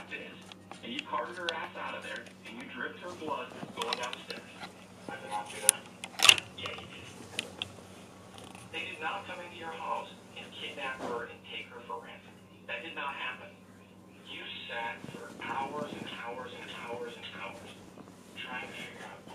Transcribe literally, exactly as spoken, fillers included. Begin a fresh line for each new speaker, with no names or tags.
fact is, and you carted her ass out of there, and you dripped her blood going down the stairs. I did not do that. Yeah, you did. They did not come into your house and kidnap her and take her for ransom. That did not happen. You sat for hours and hours and hours and hours trying to figure out